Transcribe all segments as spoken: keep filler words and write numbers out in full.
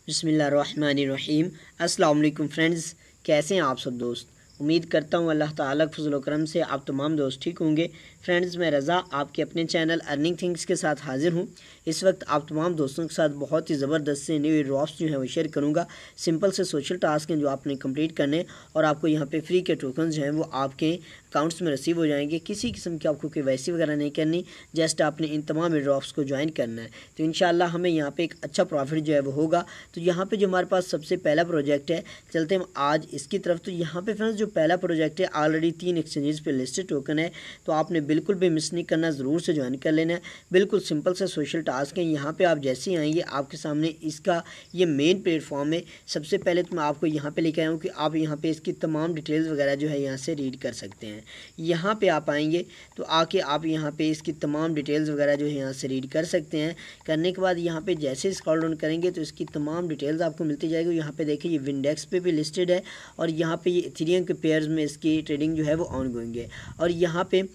बिस्मिल्लाहिर्रहमानिर्रहीम। अस्सलाम वालेकुम फ्रेंड्स, कैसे हैं आप सब दोस्त। उम्मीद करता हूँ अल्लाह ताला के फज़ल व करम से आप तमाम दोस्त ठीक होंगे। फ्रेंड्स, मैं रज़ा आपके अपने चैनल अर्निंग थिंग्स के साथ हाज़िर हूँ। इस वक्त आप तमाम दोस्तों के साथ बहुत ही ज़बरदस्त से न्यू एयरड्रॉप्स जो हैं वो शेयर करूँगा। सिंपल से सोशल टास्क हैं जो आपने कंप्लीट करने और आपको यहाँ पे फ्री के टोकन जो हैं वो आपके अकाउंट्स में रिसीव हो जाएंगे। किसी किस्म की आपको केवाईसी वगैरह नहीं करनी, जस्ट आपने इन तमाम एयरड्रॉप्स को ज्वाइन करना है। तो इंशाल्लाह हमें यहाँ पे एक अच्छा प्रॉफिट जो है वो होगा। तो यहाँ पे जो हमारे पास सबसे पहला प्रोजेक्ट है, चलते हैं आज इसकी तरफ। तो यहाँ पे फ्रेंड्स जो पहला प्रोजेक्ट है ऑलरेडी तीन एक्सचेंजेस पे लिस्टेड टोकन है, तो आपने बिल्कुल भी मिस नहीं करना, ज़रूर से ज्वाइन कर लेना है। बिल्कुल सिंपल से सोशल टास्क है। यहाँ पे आप जैसे ही आएंगे आपके सामने इसका ये मेन प्लेटफॉर्म है। सबसे पहले तो मैं आपको यहाँ पे लेके आया हूँ कि आप यहाँ पे इसकी तमाम डिटेल्स वगैरह जो है यहाँ से रीड कर सकते हैं। यहाँ पे आप आएंगे तो आके आप यहाँ पे इसकी तमाम डिटेल्स वगैरह जो है यहाँ से रीड कर सकते हैं। करने के बाद यहाँ पे जैसे स्क्रॉल डाउन करेंगे तो इसकी तमाम डिटेल्स आपको मिलती जाएगी। यहाँ पे देखिए ये विंडेक्स पे भी लिस्टेड है और यहाँ पे ये इथेरियम के पेयर्स में इसकी ट्रेडिंग जो है वो ऑन गोइंग है। और यहाँ पे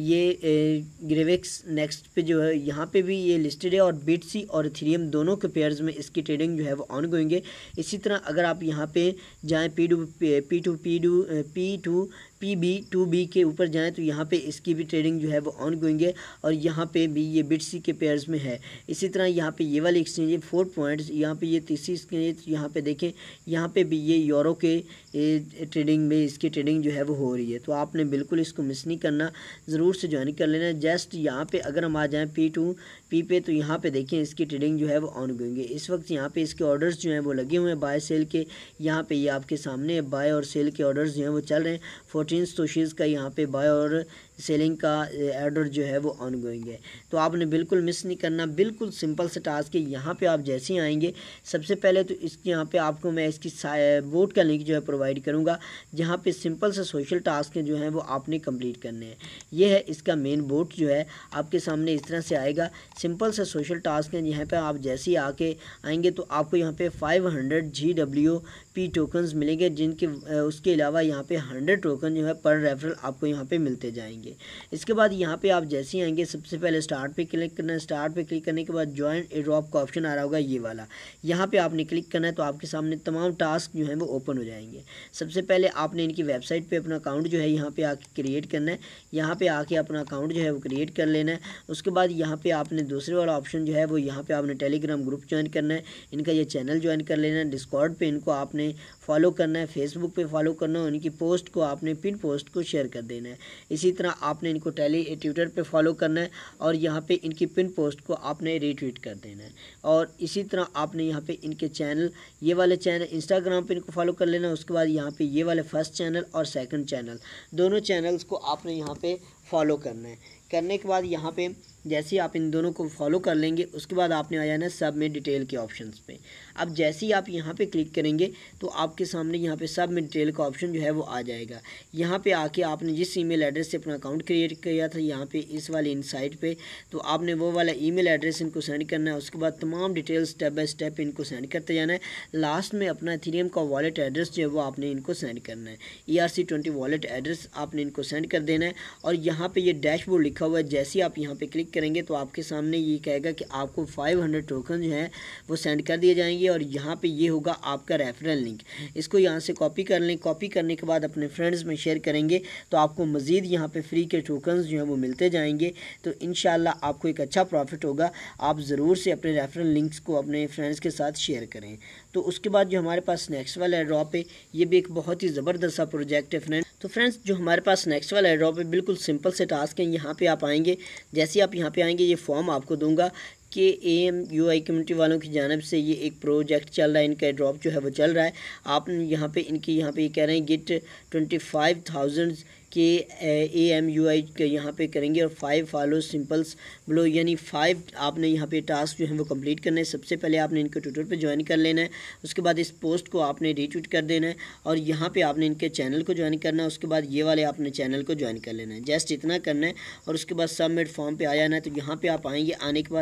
ये ग्रेवेक्स नेक्स्ट पे जो है यहाँ पे भी ये लिस्टेड है और बिटसी और इथेरियम दोनों के पेयर्स में इसकी ट्रेडिंग जो है वो ऑन गोइंग है। इसी तरह अगर आप यहाँ पे जाएँ P two P two P two P two P B two B के ऊपर जाएं तो यहाँ पे इसकी भी ट्रेडिंग जो है वो ऑन गोइंग है और यहाँ पे भी ये बिटसी के पेयर्स में है। इसी तरह यहाँ पे ये वाली एक्सचेंज है फोर पॉइंट्स, यहाँ पे ये तीसरी एक्सचेंज, यहाँ पे देखें यहाँ पे भी ये यूरो के ट्रेडिंग में इसकी ट्रेडिंग जो है वो हो रही है। तो आपने बिल्कुल इसको मिस नहीं करना, ज़रूर से ज्वाइन कर लेना। जस्ट यहाँ पे अगर हम आ जाएँ पी टू पी पे तो यहाँ पे देखें इसकी ट्रेडिंग जो है वो ऑन गोइंग है। इस वक्त यहाँ पे इसके ऑर्डर्स जो हैं वो लगे हुए हैं बाय सेल के। यहाँ पे ये आपके सामने बाय और सेल के ऑर्डर्स जो हैं वो चल रहे हैं। फोर्टीन स्टोशीज़ का यहाँ पे बाय और सेलिंग का ऑर्डर जो है वो ऑन गोइंग है। तो आपने बिल्कुल मिस नहीं करना। बिल्कुल सिंपल से टास्क है। यहाँ पे आप जैसे ही आएंगे सबसे पहले तो इसके यहाँ पे आपको मैं इसकी बोट का लिंक जो है प्रोवाइड करूँगा, जहाँ पे सिंपल से सोशल टास्क जो हैं वो आपने कंप्लीट करने हैं। ये है इसका मेन बोट जो है आपके सामने इस तरह से आएगा। सिंपल से सोशल टास्क हैं। यहाँ पे आप जैसे ही आके आएंगे तो आपको यहाँ पे five hundred G W P tokens मिलेंगे, जिनके उसके अलावा यहाँ पे हंड्रेड टोकन जो है पर रेफरल आपको यहाँ पे मिलते जाएंगे। इसके बाद यहाँ पे आप जैसे ही आएंगे सबसे पहले स्टार्ट पे क्लिक करना है। स्टार्ट पे क्लिक करने के बाद ज्वाइन एयरड्रॉप का ऑप्शन आ रहा होगा ये वाला, यहाँ पे आपने क्लिक करना है तो आपके सामने तमाम टास्क जो हैं वो ओपन हो जाएंगे। सबसे पहले आपने इनकी वेबसाइट पे अपना अकाउंट जो है यहाँ पे आके क्रिएट करना है। यहाँ पे आके अपना अकाउंट जो है वो क्रिएट कर लेना है। उसके बाद यहाँ पे आपने दूसरे वाला ऑप्शन जो है वो यहाँ पे आपने टेलीग्राम ग्रुप ज्वाइन करना है, इनका ये चैनल ज्वाइन कर लेना है। डिस्कॉर्ड पे इनको आपने फॉलो करना है, फेसबुक पे फॉलो करना है, उनकी पोस्ट को आपने पिन पोस्ट को शेयर कर देना है। इसी तरह आपने इनको टेली ट्विटर पे फॉलो करना है और यहाँ पे इनकी पिन पोस्ट को आपने रीट्वीट कर देना है। और इसी तरह आपने यहाँ पे इनके चैनल, ये वाले चैनल इंस्टाग्राम पे इनको फॉलो कर लेना है। उसके बाद यहाँ पे ये वाले फर्स्ट चैनल और सेकंड चैनल दोनों चैनल्स को आपने यहाँ पे फॉलो करना है। करने के बाद यहाँ पे जैसे ही आप इन दोनों को फॉलो कर लेंगे उसके बाद आपने आ जाना है सब में डिटेल के ऑप्शंस पे। अब जैसे ही आप यहाँ पे क्लिक करेंगे तो आपके सामने यहाँ पे सब में डिटेल का ऑप्शन जो है वो आ जाएगा। यहाँ पे आके आपने जिस ईमेल एड्रेस से अपना अकाउंट क्रिएट किया था यहाँ पे इस वाले इनसाइट पे, तो आपने वो वाला ईमेल एड्रेस इनको सेंड करना है। उसके बाद तमाम डिटेल्स स्टेप बाय स्टेप इनको सेंड करते जाना है। लास्ट में अपना इथेरियम का वॉलेट एड्रेस जो है वो आपने इनको सेंड करना है। E R C twenty wallet address आपने इनको सेंड कर देना है। और यहाँ पे ये डैशबोर्ड लिखा हुआ है, जैसे ही आप यहाँ पे क्लिक करेंगे तो आपके सामने ये कहेगा कि आपको फाइव हंड्रेड टोकन जो है वो सेंड कर दिए जाएंगे और यहाँ पे ये होगा आपका रेफरल लिंक। इसको यहाँ से कॉपी कर लें। कॉपी करने के बाद अपने फ्रेंड्स में शेयर करेंगे तो आपको मज़ीद यहाँ पे फ्री के टोकन्स जो हैं वो मिलते जाएंगे। तो इंशाल्लाह आपको एक अच्छा प्रॉफिट होगा। आप ज़रूर से अपने रेफरल लिंक्स को अपने फ्रेंड्स के साथ शेयर करें। तो उसके बाद जो हमारे पास नेक्स्ट वाला एयरड्रॉप है ये भी एक बहुत ही ज़बरदस्त सा प्रोजेक्ट है फ्रेंड्स। तो फ्रेंड्स जो हमारे पास नेक्स्ट वाला एयरड्रॉप है बिल्कुल सिंपल से टास्क है। यहाँ पे आप आएंगे, जैसे आप यहाँ पे आएंगे ये फॉर्म आपको दूंगा कि A M U I community वालों की जानिब से ये एक प्रोजेक्ट चल रहा है, इनका ड्रॉप जो है वो चल रहा है। आप यहाँ पे इनकी यहाँ पे ये कह रहे हैं गेट ट्वेंटी फाइव थाउजेंड के ए एम यू आई के यहाँ पे करेंगे और फाइव फॉलो सिंपल्स ब्लो, यानी फाइव आपने यहाँ पे टास्क जो है वो कंप्लीट करना है। सबसे पहले आपने इनके ट्विटर पे ज्वाइन कर लेना है। उसके बाद इस पोस्ट को आपने रीट्वीट कर देना है और यहाँ पे आपने इनके चैनल को ज्वाइन करना है। उसके बाद ये वाले आपने चैनल को ज्वाइन कर लेना है। जस्ट इतना करना है और उसके बाद सबमिट फॉर्म पे आ जाना है। तो यहाँ पे आप आएंगे, आने के बाद सबसे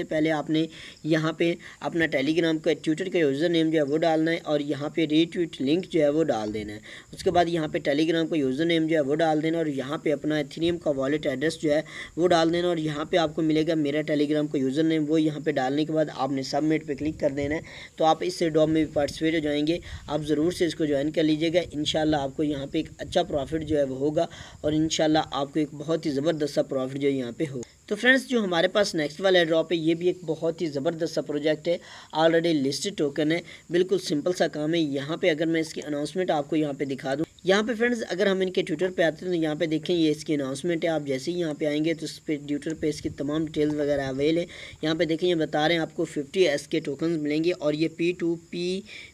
पहले आपने यहाँ पे अपना टेलीग्राम का ट्विटर का यूज़र नेम जो है वो डालना है और यहाँ पे रीट्वीट लिंक जो है वो डाल देना है। उसके बाद यहाँ पे टेलीग्राम का यूज़र नेम जो है वो डाल देना और यहाँ पे अपना एथेरियम का वॉलेट एड्रेस जो है वो डाल देना और यहाँ पे आपको मिलेगा मेरा टेलीग्राम का यूज़र नेम। वो यहाँ पे डालने के बाद आपने सबमिट पे क्लिक कर देना है, तो आप इस एयरड्रॉप में भी पार्टिसिपेट हो जाएंगे। आप ज़रूर से इसको ज्वाइन कर लीजिएगा। इंशाल्लाह आपको यहाँ पे एक अच्छा प्रॉफिट जो है वो होगा और इंशाल्लाह आपको एक बहुत ही ज़बरदस्त सा प्रॉफिट जो यहाँ पे हो। तो फ्रेंड्स, जो हमारे पास नेक्स्ट वाला एयरड्रॉप है ये भी एक बहुत ही ज़बरदस्त सा प्रोजेक्ट है। ऑलरेडी लिस्टेड टोकन है, बिल्कुल सिंपल सा काम है। यहाँ पे अगर मैं इसकी अनाउंसमेंट आपको यहाँ पे दिखा दूँ, यहाँ पे फ्रेंड्स अगर हम इनके ट्विटर पे आते हैं तो यहाँ पे देखें ये इसकी अनाउंसमेंट है। आप जैसे ही यहाँ पे आएंगे तो इस पे ट्विटर पे इसकी तमाम डिटेल्स वगैरह अवेल है। यहाँ पे देखें ये बता रहे हैं आपको फिफ्टी एस के टोकन्स मिलेंगे और ये P two P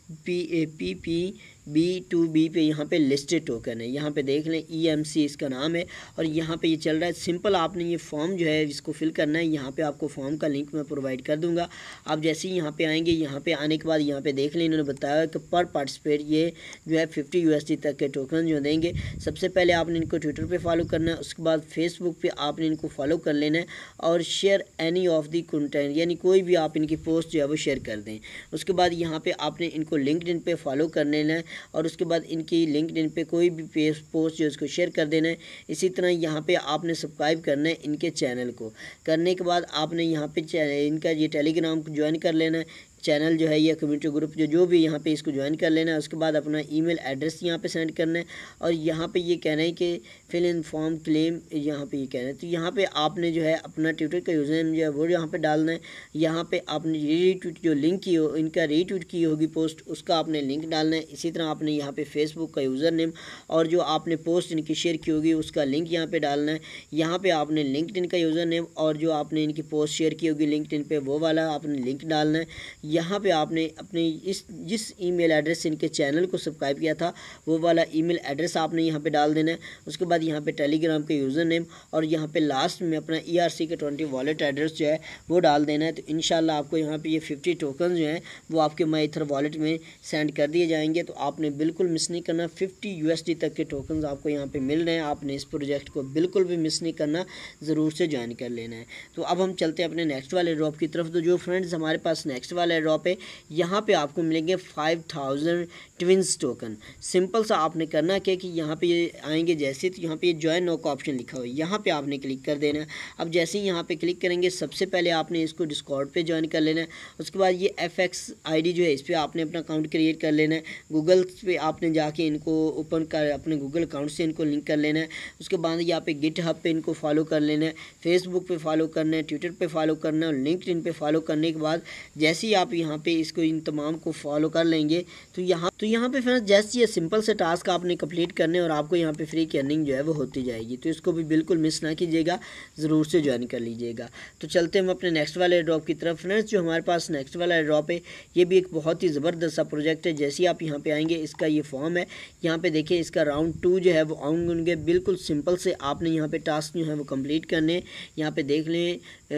P P P B two B पे यहाँ पे लिस्टेड टोकन है। यहाँ पे देख लें ई एम सी इसका नाम है और यहाँ पे ये चल रहा है। सिंपल आपने ये फॉर्म जो है इसको फिल करना है। यहाँ पे आपको फॉर्म का लिंक मैं प्रोवाइड कर दूंगा। आप जैसे ही यहाँ पे आएंगे, यहाँ पे आने के बाद यहाँ पे देख लें इन्होंने बताया कि पर पार्टिसिपेट ये जो है फिफ्टी यू एस डी तक के टोकन जो देंगे। सबसे पहले आपने इनको ट्विटर पर फॉलो करना है, उसके बाद फेसबुक पर आपने इनको फॉलो कर लेना है और share any of the content, यानी कोई भी आप इनकी पोस्ट जो है वो शेयर कर दें। उसके बाद यहाँ पर आपने इनको लिंक्डइन पे फॉलो कर लेना है और उसके बाद इनकी लिंक्डइन पे कोई भी पेज पोस्ट जो उसको शेयर कर देना है। इसी तरह यहाँ पे आपने सब्सक्राइब करना है इनके चैनल को। करने के बाद आपने यहाँ पे इनका ये टेलीग्राम ज्वाइन कर लेना है, चैनल जो है या कम्युनिटी ग्रुप जो जो भी यहाँ पे इसको ज्वाइन कर लेना है। उसके बाद अपना ईमेल एड्रेस यहाँ पे सेंड करना है और यहाँ पे ये कहना है कि फिल इन फॉर्म क्लेम, यहाँ पे ये कहना है। तो यहाँ पे आपने जो है अपना ट्विटर का यूज़र नेम जो है वो यहाँ पे डालना है। यहाँ पे आपने रीट्वीट जो लिंक की हो, इनका रीट्वीट की होगी पोस्ट, उसका आपने लिंक डालना है। इसी तरह आपने यहाँ पे फेसबुक का यूज़र नेम और जो आपने पोस्ट इनकी शेयर की होगी उसका लिंक यहाँ पे डालना है। यहाँ पे आपने लिंक्डइन का यूज़र नेम और जो आपने इनकी पोस्ट शेयर की होगी लिंक्डइन पे वो वाला आपने लिंक डालना है। यहाँ पे आपने अपने इस जिस ईमेल एड्रेस से इनके चैनल को सब्सक्राइब किया था वो वाला ईमेल एड्रेस आपने यहाँ पे डाल देना है। उसके बाद यहाँ पे टेलीग्राम के यूज़र नेम और यहाँ पे लास्ट में अपना ई आर सी के ट्वेंटी वॉलेट एड्रेस जो है वो डाल देना है। तो इंशाल्लाह आपको यहाँ पे ये फिफ्टी टोकन जो हैं वो आपके माई ईथर वॉलेट में सेंड कर दिए जाएंगे। तो आपने बिल्कुल मिस नहीं करना। फिफ्टी यू एस डी तक के टोकन आपको यहाँ पे मिल रहे हैं। आपने इस प्रोजेक्ट को बिल्कुल भी मिस नहीं करना, ज़रूर से ज्वाइन कर लेना है। तो अब हम चलते हैं अपने नेक्स्ट वाले ड्रॉप की तरफ। तो जो फ्रेंड्स हमारे पास नेक्स्ट वाला ड्रॉप है, यहाँ पे आपको मिलेंगे five thousand twins token. Simple सा आपने करना क्या कि यहाँ पे ये आएंगे जैसे, तो यहाँ पे ये ज्वाइन नो का ऑप्शन लिखा हुआ है, यहाँ पे आपने क्लिक कर देना है। अब जैसे ही यहाँ पे क्लिक करेंगे सबसे पहले आपने इसको डिस्कॉर्ड पे ज्वाइन कर लेना है। उसके बाद ये एफ एक्स आई डी जो है इस पर आपने अपना अकाउंट क्रिएट कर लेना है। गूगल पे आपने जाके इनको ओपन कर अपने गूगल अकाउंट से इनको लिंक कर लेना है। उसके बाद यहाँ पे गिट हब पे इनको फॉलो कर लेना है, फेसबुक पे फॉलो करना है, ट्विटर पे फॉलो करना है और लिंक्डइन पे फॉलो करने के बाद जैसे ही आप यहाँ पे इसको इन तमाम को फॉलो कर लेंगे तो यहाँ तो यहाँ पे फ्रेंड्स जैसे ये सिंपल से टास्क आपने कंप्लीट करने और आपको यहाँ पे फ्री की अर्निंग जो है वो होती जाएगी। तो इसको भी बिल्कुल मिस ना कीजिएगा, ज़रूर से ज्वाइन कर लीजिएगा। तो चलते हैं हम अपने नेक्स्ट वाले ड्रॉप की तरफ। फ्रेंड्स जो हमारे पास नेक्स्ट वाला ड्रॉप है ये भी एक बहुत ही ज़बरदस्त सा प्रोजेक्ट है। जैसे ही आप यहाँ पे आएंगे इसका ये फॉर्म है, यहाँ पे देखिए इसका राउंड टू जो है वो आउंगे। बिल्कुल सिंपल से आपने यहाँ पे टास्क जो है वो कंप्लीट करने। यहाँ पे देख लें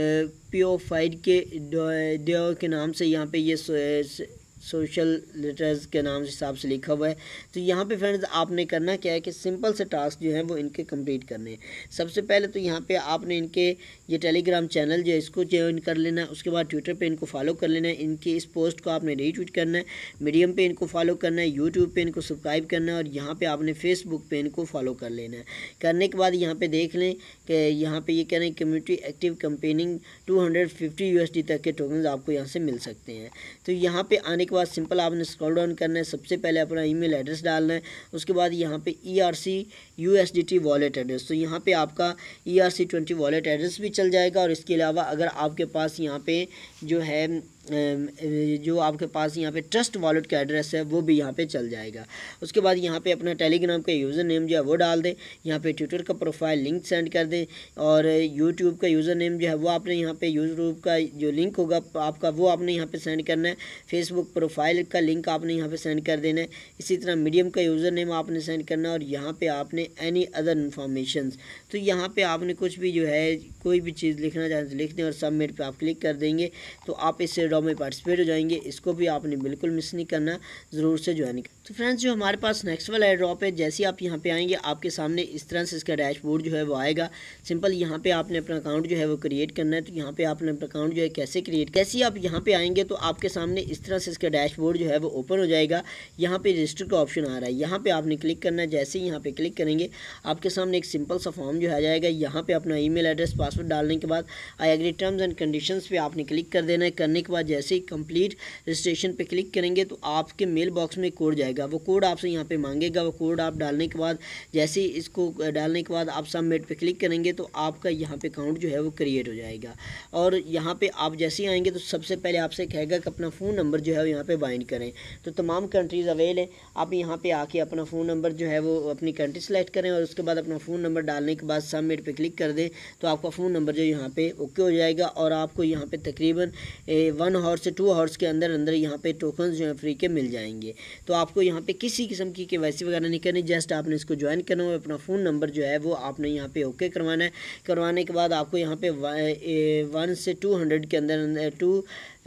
पोफाइड के डो के नाम से यहाँ पे ये सोशल लेटर्स के नाम हिसाब से लिखा हुआ है। तो यहाँ पे फ्रेंड्स आपने करना क्या है कि सिंपल से टास्क जो है वो इनके कंप्लीट करने हैं। सबसे पहले तो यहाँ पे आपने इनके ये टेलीग्राम चैनल जो है इसको ज्वाइन कर लेना है। उसके बाद ट्विटर पे इनको फॉलो कर लेना है। इनकी इस पोस्ट को आपने रीट्वीट करना है। मीडियम पे इनको फॉलो करना है, यूट्यूब पे इनको सब्सक्राइब करना है और यहाँ पे आपने फेसबुक पे इनको फॉलो कर लेना है। करने के बाद यहाँ पे देख लें कि यहाँ पे ये कह रहे हैं community active campaigning two hundred fifty U S D तक के टोकन आपको यहाँ से मिल सकते हैं। तो यहाँ पे आने के बाद सिंपल आपने स्क्रॉल डाउन करना है। सबसे पहले अपना ईमेल एड्रेस डालना है। उसके बाद यहाँ पे E R C U S D T wallet address, तो यहाँ पे आपका E R C twenty wallet address भी चल जाएगा। और इसके अलावा अगर आपके पास यहाँ पे जो है जो आपके पास यहाँ पे ट्रस्ट वॉलेट का एड्रेस है वो भी यहाँ पे चल जाएगा। उसके बाद यहाँ पे अपना टेलीग्राम का यूज़र नेम जो है वो डाल दें। यहाँ पे ट्विटर का प्रोफाइल लिंक सेंड कर दें और यूट्यूब का यूज़र नेम जो है वो आपने यहाँ पे यूट्यूब का जो लिंक होगा आपका वो आपने यहाँ पे सेंड करना है। फेसबुक प्रोफाइल का लिंक आपने यहाँ पे सेंड कर देना है। इसी तरह मीडियम का यूज़र नेम आपने सेंड करना है और यहाँ पे आपने एनी अदर इन्फॉर्मेशन, तो यहाँ पे आपने कुछ भी जो है कोई भी चीज़ लिखना चाहें तो लिख दें और सबमिट पे आप क्लिक कर देंगे। तो आप इस ड्रॉप में पार्टिसिपेट हो जाएंगे। इसको भी आपने बिल्कुल मिस नहीं करना, ज़रूर से ज्वाइन कर। तो फ्रेंड्स जो हमारे पास नेक्स्ट वाला एयर ड्रॉप है, जैसे ही आप यहाँ पे आएंगे आपके सामने इस तरह से इसका डैशबोर्ड जो है वो आएगा। सिंपल यहाँ पे आपने अपना अकाउंट जो है वो क्रिएट करना है। तो यहाँ पे आपने अपना अकाउंट जो है कैसे क्रिएट, जैसे ही आप यहाँ पे आएंगे तो आपके सामने इस तरह से इसका डैशबोर्ड जो है वो ओपन हो जाएगा। यहाँ पे रजिस्टर का ऑप्शन आ रहा है, यहाँ पे आपने क्लिक करना है। जैसे ही यहाँ पे क्लिक करेंगे आपके सामने एक सिंपल सा फॉर्म जो आ जाएगा। यहाँ पे अपना ईमेल एड्रेस पासवर्ड डालने के बाद I agree terms and conditions पे आपने क्लिक कर देना है। करने के बाद जैसे ही कंप्लीट रजिस्ट्रेशन पे क्लिक करेंगे तो आपके मेल बॉक्स में कोड जाएगा। वो कोड आपसे यहाँ पे मांगेगा। वो कोड आप डालने के बाद जैसे ही इसको डालने के बाद आप सबमिट पे क्लिक करेंगे तो आपका यहाँ पे अकाउंट जो है वो क्रिएट हो जाएगा। और यहाँ पे आप जैसे ही आएंगे तो सबसे पहले आपसे कहेगा कि अपना फ़ोन नंबर जो है यहाँ पे बाइंड करें। तो तमाम कंट्रीज़ अवेल है। आप यहाँ पे आके अपना फ़ोन नंबर जो है वो अपनी कंट्री सेलेक्ट करें और उसके बाद अपना फ़ोन नंबर डालने के बाद सबमिट पे क्लिक कर दें तो आपका फ़ोन नंबर जो यहाँ पे ओके हो जाएगा। और आपको यहाँ पे तकरीबन वन आवर से टू आवर्स के अंदर अंदर यहाँ पे टोकन जो है फ्री के मिल जाएंगे। तो आपको यहाँ पे किसी किस्म की केवाईसी वगैरह नहीं करनी, जस्ट आपने इसको ज्वाइन करना है। अपना फ़ोन नंबर जो है वो आपने यहाँ पे ओके करवाना है। करवाने के बाद आपको यहाँ पे वन से टू हंड्रेड के अंदर टू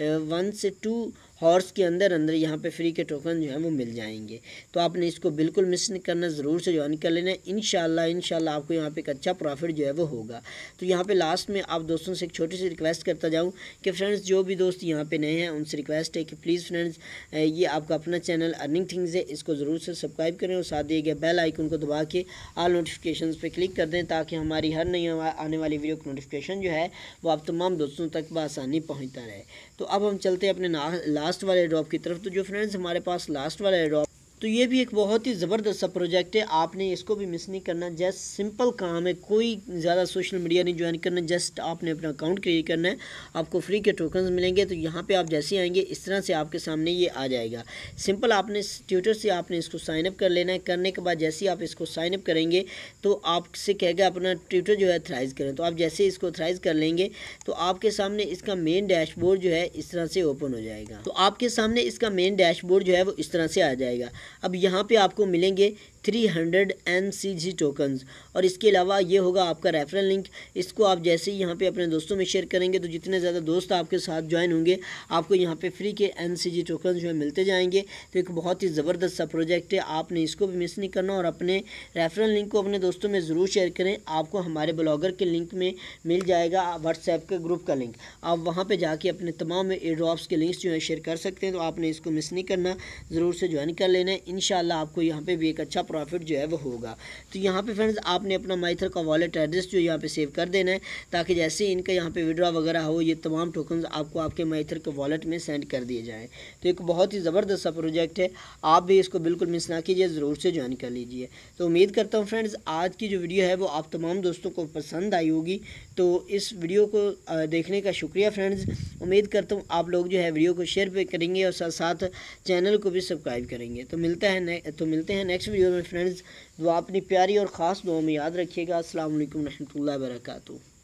वन से टू हॉर्स के अंदर अंदर यहाँ पे फ्री के टोकन जो है वो मिल जाएंगे। तो आपने इसको बिल्कुल मिस नहीं करना, ज़रूर से ज्वाइन कर लेना। इंशाल्लाह इंशाल्लाह आपको यहाँ पे एक अच्छा प्रॉफिट जो है वो होगा। तो यहाँ पे लास्ट में आप दोस्तों से एक छोटी सी रिक्वेस्ट करता जाऊँ कि फ्रेंड्स जो भी दोस्त यहाँ पे नए हैं उनसे रिक्वेस्ट है कि प्लीज़ फ्रेंड्स ये आपका अपना चैनल अर्निंग थिंग्स है, इसको ज़रूर से सब्सक्राइब करें और साथ दिए गए बेल आइकन को दबा के ऑल नोटिफिकेशन पर क्लिक कर दें ताकि हमारी हर नई आने वाली वीडियो की नोटिफिकेशन जो है वो आप तमाम दोस्तों तक बआसानी पहुँचता रहे। तो अब हम चलते हैं अपने लास्ट वाले ड्रॉप की तरफ। तो जो फ्रेंड्स हमारे पास लास्ट वाला ड्रॉप, तो ये भी एक बहुत ही ज़बरदस्त सा प्रोजेक्ट है, आपने इसको भी मिस नहीं करना। जस्ट सिंपल काम है, कोई ज़्यादा सोशल मीडिया नहीं ज्वाइन करना, जस्ट आपने अपना अकाउंट क्रिएट करना है। आपको फ्री के टोकन्स मिलेंगे। तो यहाँ पे आप जैसे ही आएंगे इस तरह से आपके सामने ये आ जाएगा। सिंपल आपने ट्विटर से आपने इसको साइनअप कर लेना है। करने के बाद जैसे ही आप इसको साइनअप करेंगे तो आपसे कहेगा अपना ट्विटर जो है थ्राइज करें। तो आप जैसे इसको थ्राइज कर लेंगे तो आपके सामने इसका मेन डैशबोर्ड जो है इस तरह से ओपन हो जाएगा। तो आपके सामने इसका मेन डैशबोर्ड जो है वो इस तरह से आ जाएगा। अब यहाँ पे आपको मिलेंगे three hundred N C G tokens और इसके अलावा ये होगा आपका रेफरल लिंक। इसको आप जैसे ही यहाँ पे अपने दोस्तों में शेयर करेंगे तो जितने ज़्यादा दोस्त आपके साथ ज्वाइन होंगे आपको यहाँ पे फ्री के एन सी जी टोकन्स जो है मिलते जाएंगे। तो एक बहुत ही ज़बरदस्त सा प्रोजेक्ट है, आपने इसको भी मिस नहीं करना और अपने रेफरल लिंक को अपने दोस्तों में ज़रूर शेयर करें। आपको हमारे ब्लॉगर के लिंक में मिल जाएगा व्हाट्सएप के ग्रुप का लिंक, आप वहाँ पर जाके अपने तमाम एयर ड्रॉप्स के लिंक्स जो है शेयर कर सकते हैं। तो आपने इसको मिस नहीं करना, ज़रूर से ज्वाइन कर लेना है। इंशाल्लाह आपको यहाँ पे भी एक अच्छा प्रॉफिट जो है वो होगा। तो यहाँ पे फ्रेंड्स आपने अपना माइथर का वॉलेट एड्रेस जो यहाँ पे सेव कर देना है ताकि जैसे ही इनका यहाँ पे विड्रॉ वगैरह हो ये तमाम टोकन्स आपको आपके माइथर के वॉलेट में सेंड कर दिए जाएँ। तो एक बहुत ही ज़बरदस्त सा प्रोजेक्ट है, आप भी इसको बिल्कुल मिस ना कीजिए, ज़रूर से ज्वाइन कर लीजिए। तो उम्मीद करता हूँ फ्रेंड्स आज की जो वीडियो है वो आप तमाम दोस्तों को पसंद आई होगी। तो इस वीडियो को देखने का शुक्रिया फ्रेंड्स। उम्मीद करता हूँ आप लोग जो है वीडियो को शेयर पे करेंगे और साथ साथ चैनल को भी सब्सक्राइब करेंगे। तो मिलता है तो मिलते हैं नेक्स्ट वीडियो में फ्रेंड्स। दुआ अपनी प्यारी और ख़ास दुआ में याद रखिएगा। अस्सलाम वालेकुम रहमतुल्लाहि व बरकातुहू।